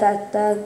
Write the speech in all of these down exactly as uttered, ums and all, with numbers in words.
szeretettel.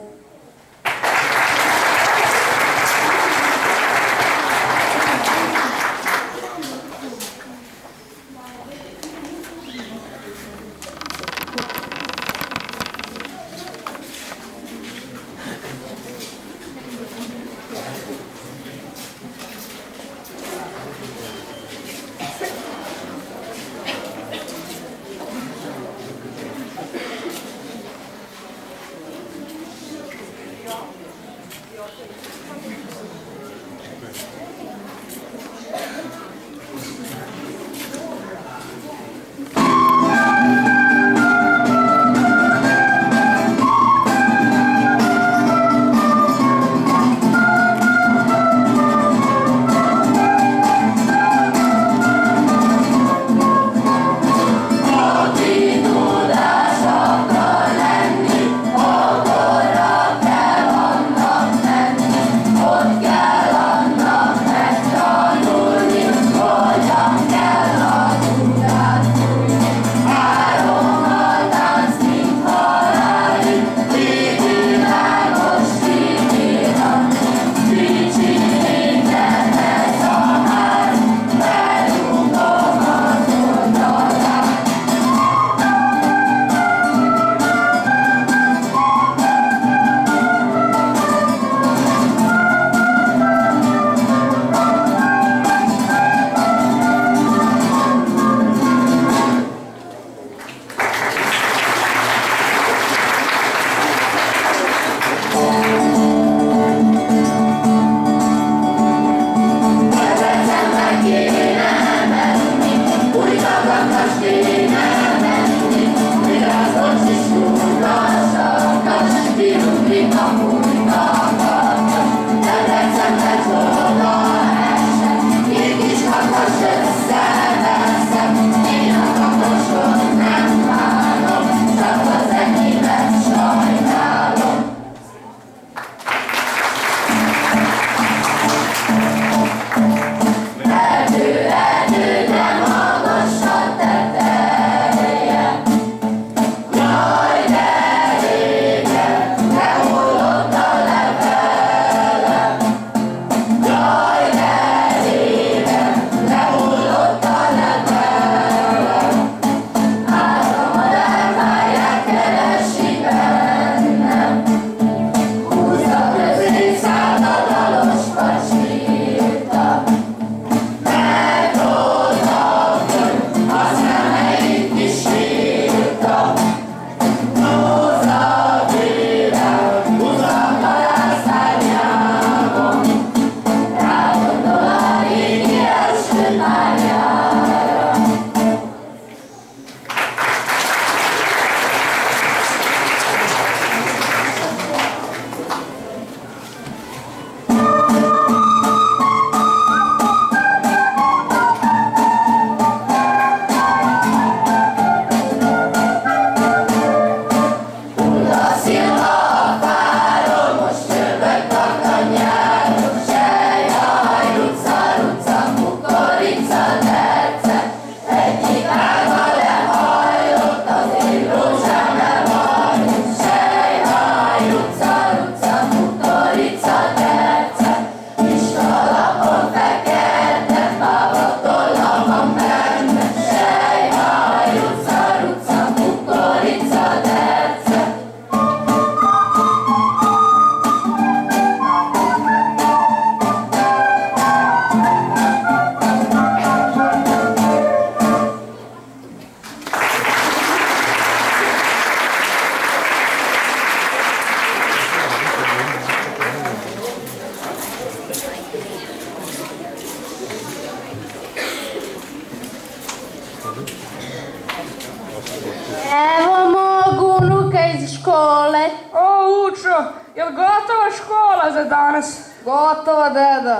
Evo mogu unuka iz škole. O, Učo, je li gotova škola za danas? Gotova, deda.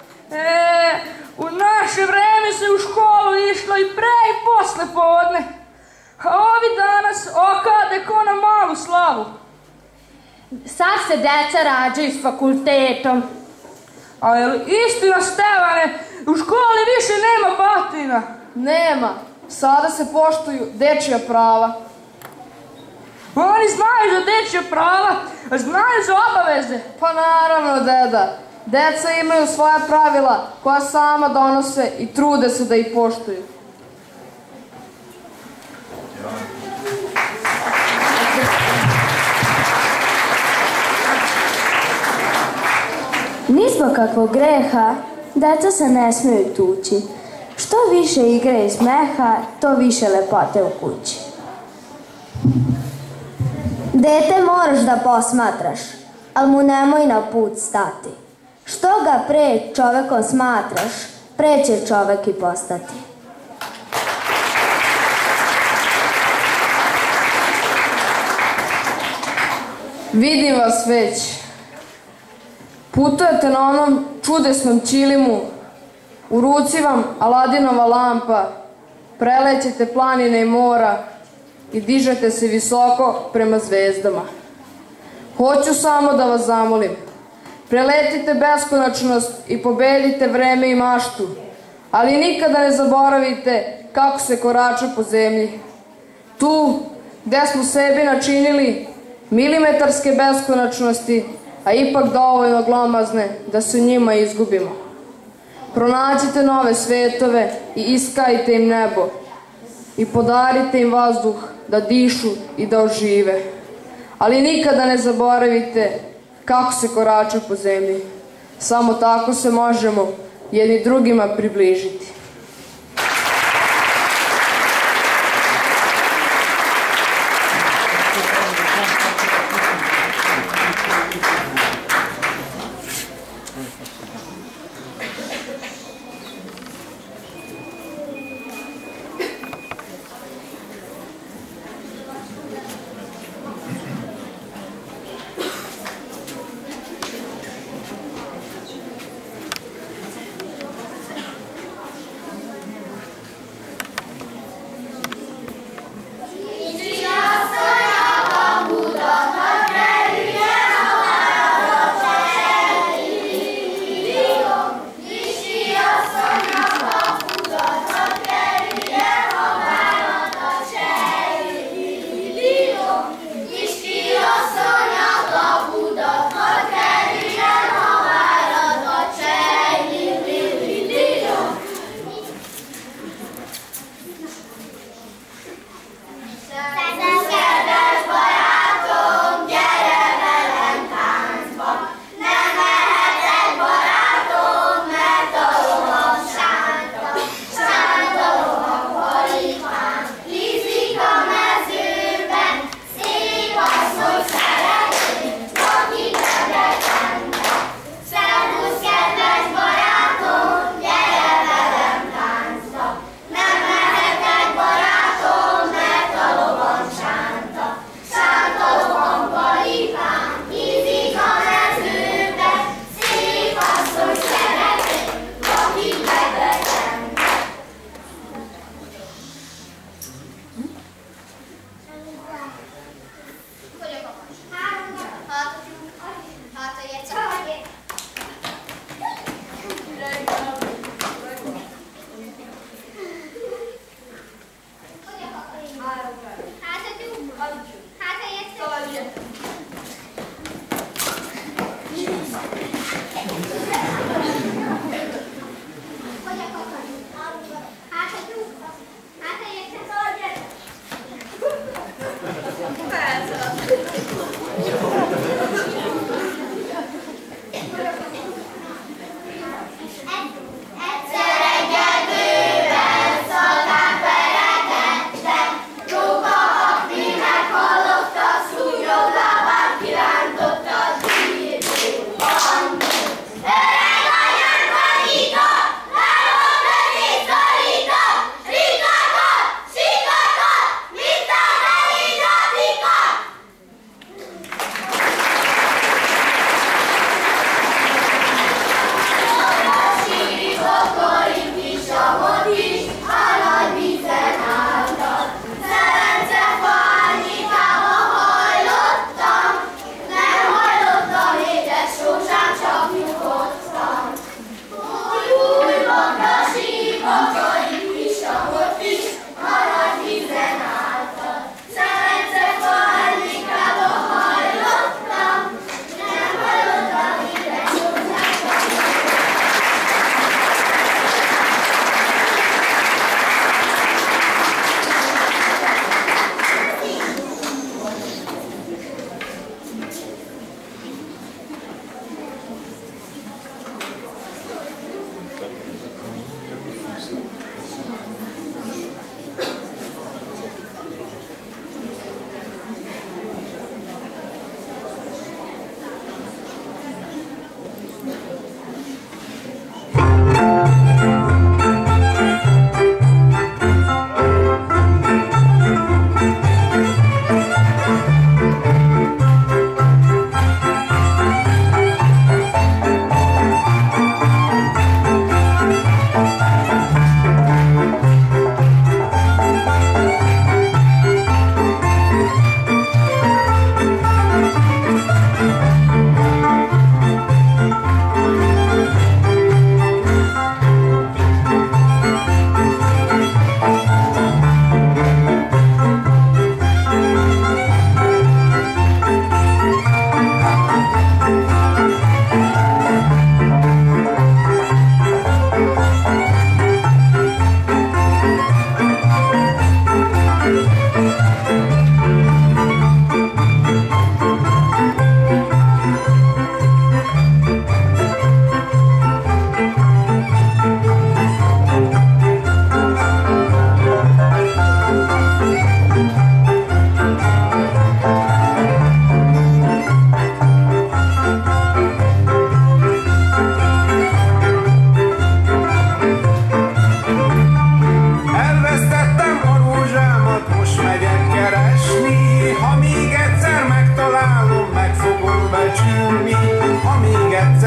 E, u naše vreme se u školu išlo i pre i posle podne. A ovi danas okade ko na malu slavu. Sad se deca rađaju s fakultetom. A je li istina, Stevane, u školi više nema batina? Nema. Sada se poštuju dečija prava. Oni znaju za dečja prava, znaju za obaveze. Pa naravno, deda. Deca imaju svoja pravila koja sama donose i trude se da ih poštuju. Ni zbog kakvog greha, deca se ne smeju tući. Što više igre i smeha, to više lepote u kući. Dete moraš da posmatraš, ali mu nemoj na put stati. Što ga pre čovekom smatraš, pre će čovek i postati. Vidim vas već. Putujete na onom čudesnom ćilimu, u ruci vam Aladinova lampa, prelećete planine i mora i dižete se visoko prema zvezdama. Hoću samo da vas zamolim, preletite beskonačnost i pobedite vreme i maštu, ali nikada ne zaboravite kako se korača po zemlji. Tu gde smo sebi načinili milimetarske beskonačnosti, a ipak dovoljno glomazne da se u njima izgubimo. Pronađite nove svetove i iskajte im nebo i podarite im vazduh da dišu i da ožive. Ali nikada ne zaboravite kako se korača po zemlji. Samo tako se možemo jedni drugima približiti.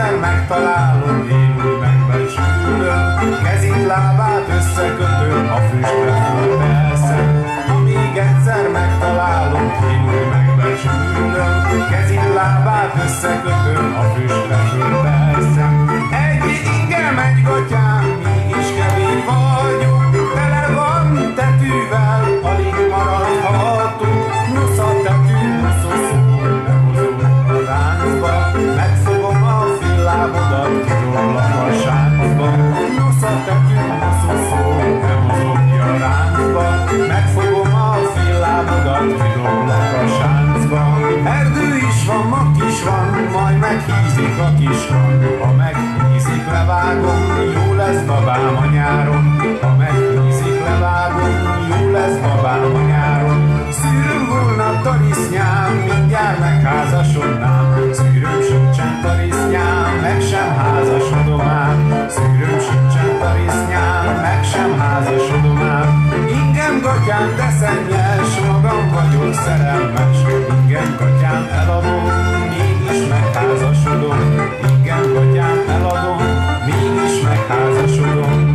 egyszer megtalálom, én úgy megbecsülöm, kezét, lábát összekötöm, a füstre fölteszem. Amíg egyszer megtalálom, én úgy megbecsülöm, kezét, lábát összekötöm, a füstre fölteszem. Egy ingem, egy gatyám, mégis kevés vagyok, tele van tetűvel, alig maradhatunk. Nosz a tetű, nosz a szó, behozom a ráncba, megfogom a fillábodat, kidoblak a sáncba. Nosz a tetű, nosz a szó, behozom ki a ráncba, megfogom a fillábodat, kidoblak a sáncba. Erdő is van, mak is van, majd meghízik a kiskan. Ha meghízik, levágom, jó lesz babám a nyáron. Ha meghízik, levágom, jó lesz babám a nyáron. Szűröm volna tarisznyám, mindjárt megházasodnám. Szűröm sincsen tarisznyám, meg sem házasodom ám. Szűröm sincsen tarisznyám, meg sem házasodom ám. Ingem gatyám, de szennyes, magam vagyok szerelmes. Ingem gatyám, eladom, mégis megházasodom. Ingem gatyám, eladom, mégis megházasodom.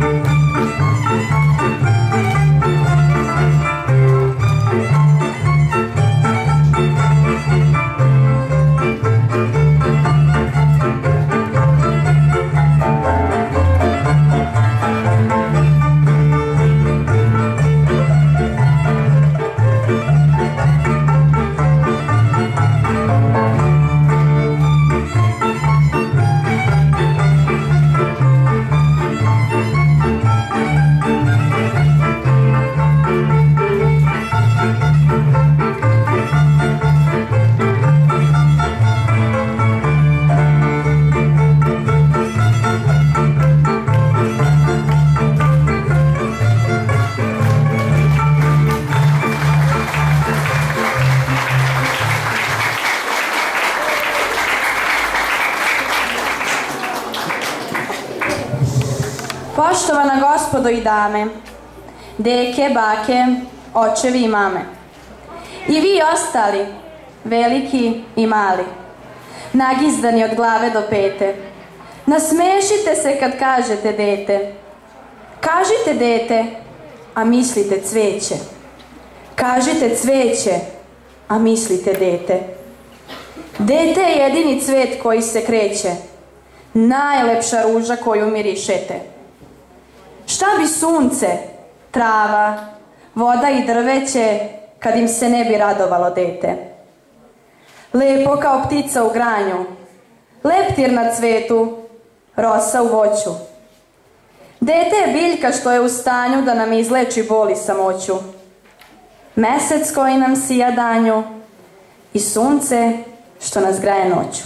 Poštovana gospodo i dame, deke, bake, očevi i mame, i vi ostali, veliki i mali, nagizdani od glave do pete, nasmešite se kad kažete dete. Kažite dete, a mislite cveće. Kažite cveće, a mislite dete. Dete je jedini cvet koji se kreće, najlepša ruža koju mirišete. Šta bi sunce, trava, voda i drveće kad im se ne bi radovalo dete? Lepo kao ptica u granju, leptir na cvetu, rosa u voću. Dete je biljka što je u stanju da nam izleči bol i samoću. Mesec koji nam sija danju i sunce što nas graje noću.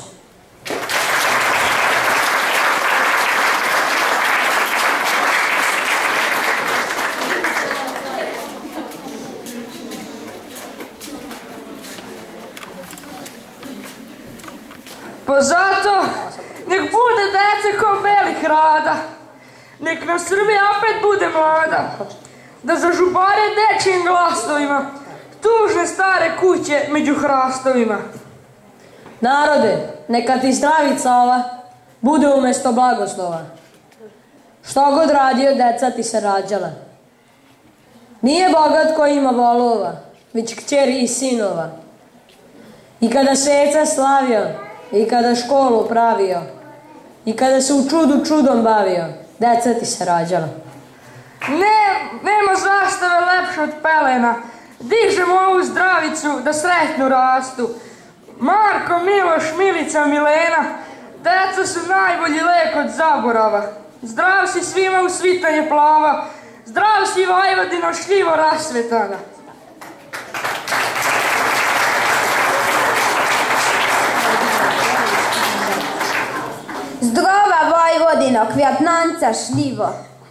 Pa zato, nek bude dece ko belih rada, nek nam Srbija opet bude mlada, da zažubare dečijim glasovima, tužne stare kuće među hrastovima. Narode, neka ti zdravica ova bude umesto blagoslova. Što god radio, deca ti se rađala. Nije bogat ko ima volova, već kćeri i sinova. I kada sveca slavio, i kada školu pravio, i kada se u čudu čudom bavio, deca ti se rađala. Ne, nema zastave lepše od pelena, dižemo ovu zdravicu da sretno rastu. Marko, Miloš, Milica, Milena, deca su najbolji lek od zaborava. Zdrav si svima u svitanje plava, zdrav si Vojvodino šljivo rasvetana. Zdrava Vojvodino, kvjatnanca šljivo.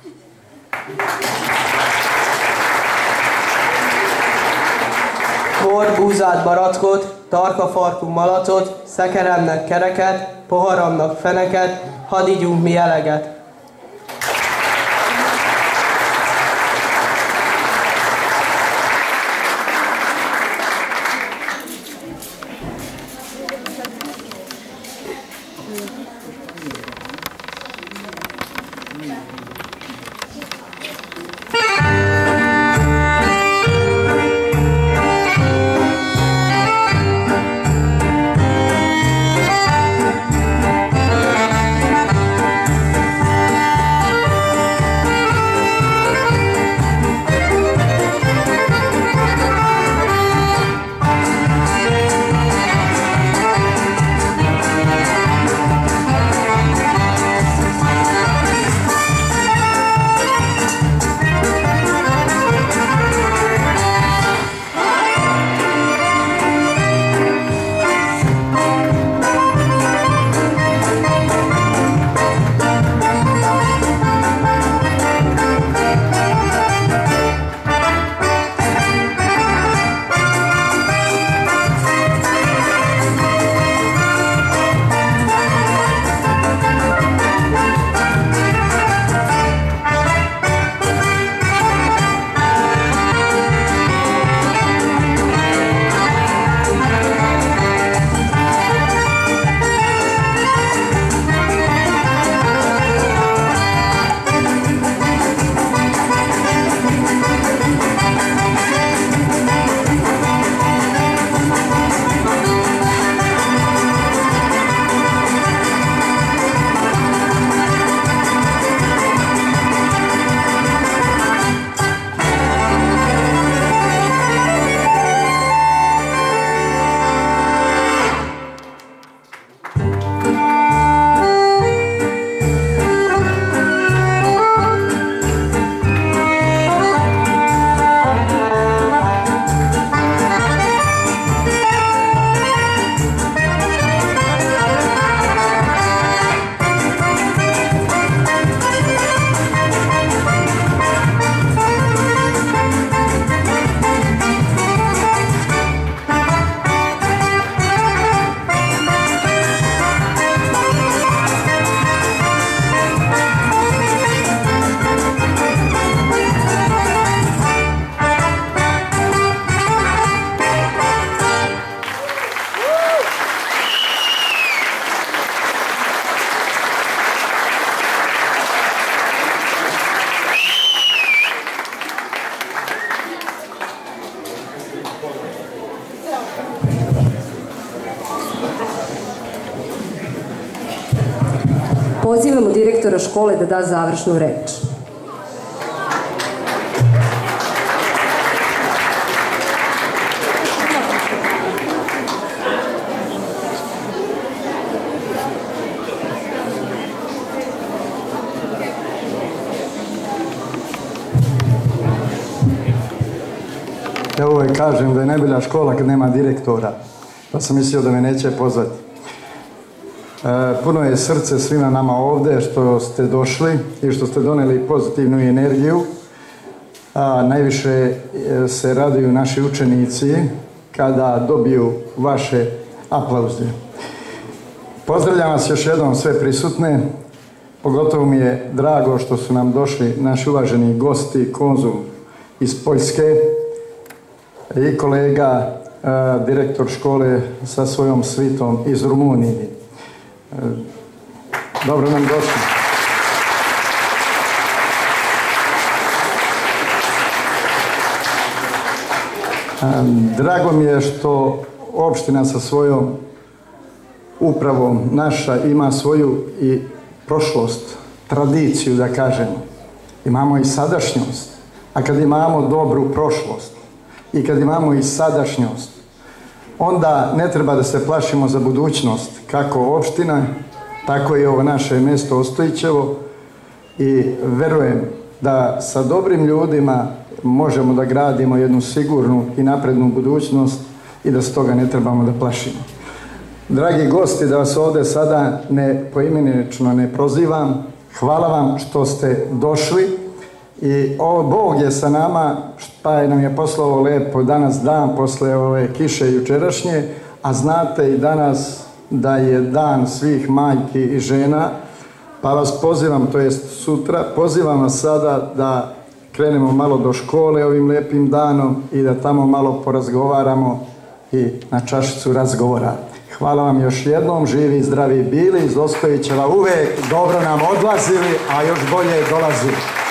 Bor, búzát, barackot, tarka farkú malacot, szekeremnek kereket, poharamnak feneket, hadd igyunk mi eleget. pozivamo direktora škole da da završnu reč. Ja uvijek kažem da je najbolja škola kad nema direktora, pa sam mislio da me neće pozvati. E, puno je srce svima nama ovdje što ste došli i što ste doneli pozitivnu energiju. A, najviše se raduju naši učenici kada dobiju vaše aplauze. Pozdravljam vas još jednom sve prisutne. Pogotovo mi je drago što su nam došli naši uvaženi gosti, konzul iz Poljske, i kolega, e, direktor škole sa svojom svitom iz Rumunije. E, dobro nam došli. E, drago mi je što opština sa svojom upravom naša ima svoju i prošlost, tradiciju da kažemo. Imamo i sadašnjost, a kad imamo dobru prošlost i kad imamo i sadašnjost, onda ne treba da se plašimo za budućnost, kako opština, tako i ovo naše mjesto Ostojićevo, i verujem da sa dobrim ljudima možemo da gradimo jednu sigurnu i naprednu budućnost i da s toga ne trebamo da plašimo. Dragi gosti, da vas ovdje sada ne poimenično ne prozivam, hvala vam što ste došli. I ovo, Bog je sa nama, pa nam je poslao lepo danas dan posle ove kiše jučerašnje, a znate i danas da je dan svih majki i žena, pa vas pozivam, to jest sutra, pozivam vas sada da krenemo malo do škole ovim lepim danom i da tamo malo porazgovaramo i na čašicu razgovora. Hvala vam još jednom, živi i zdravi bili, iz Ostojićeva uvek dobro nam odlazili, a još bolje dolazili.